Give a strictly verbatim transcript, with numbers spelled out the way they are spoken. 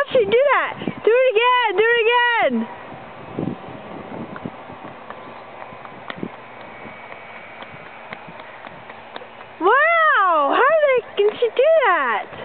did she do that? Do it again! Do it again! Wow! How did I, can she do that?